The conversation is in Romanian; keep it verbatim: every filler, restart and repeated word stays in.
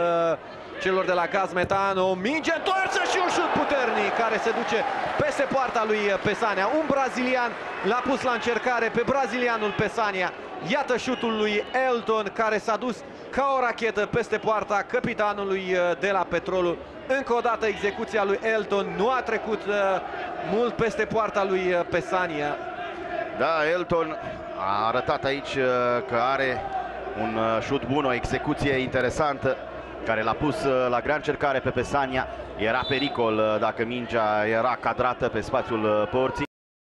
celor de la Gaz Metan, o minge întoarsă și un șut puternic care se duce peste poarta lui Pesania. Un brazilian l-a pus la încercare pe brazilianul Pesania. Iată șutul lui Elton care s-a dus ca o rachetă peste poarta capitanului de la Petrolul. Încă o dată execuția lui Elton nu a trecut uh, mult peste poarta lui Pesania. Da, Elton a arătat aici uh, că are un uh, șut bun, o execuție interesantă care l-a pus uh, la grea încercare pe Pesania. Era pericol uh, dacă mingea era cadrată pe spațiul uh, porții.